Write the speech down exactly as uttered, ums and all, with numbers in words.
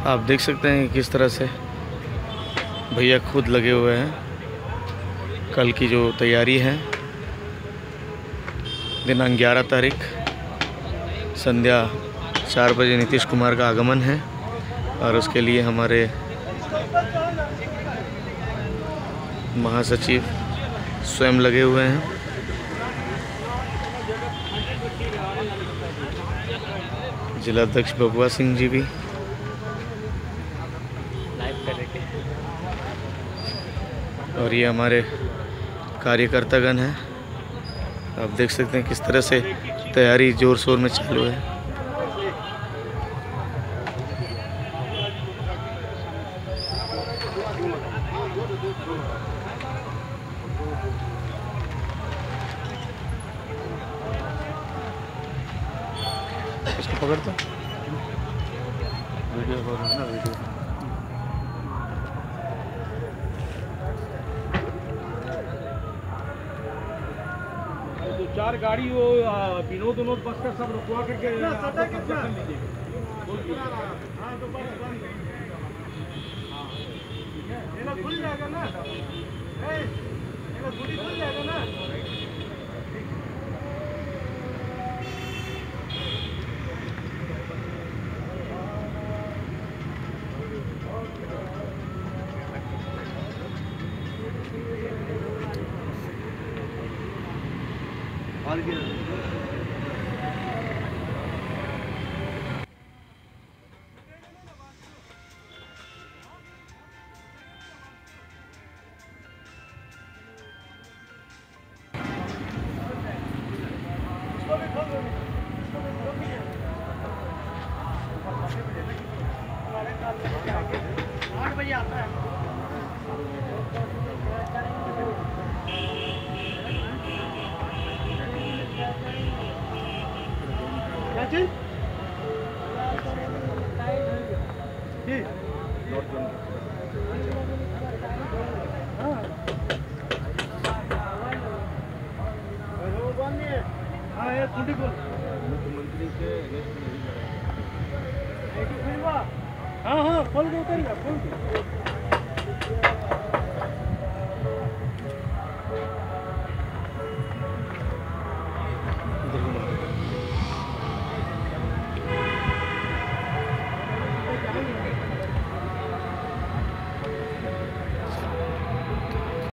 आप देख सकते हैं किस तरह से भैया खुद लगे हुए हैं। कल की जो तैयारी है, दिनांक ग्यारह तारीख संध्या चार बजे नीतीश कुमार का आगमन है और उसके लिए हमारे महासचिव स्वयं लगे हुए हैं। जिलाध्यक्ष बबुआ सिंह जी भी और ये हमारे कार्यकर्तागण हैं। आप देख सकते हैं किस तरह से तैयारी जोर शोर में चालू है। इसको पकड़ दो, वीडियो हो रहा है ना, वीडियो। तो चार गाड़ी वो विनोद विनोद बस का सब रुकवा करके कब्जा कर लीजिएगा। हाँ तो बस बंद है, खुल जाएगा ना, खुल जाएगा ना। और क्या आठ बजे आता है। क्या चीज? हाँ ये कुंडी बोल मुख्यमंत्री के हाँ हाँ खोल के उतरिएगा, खोल के।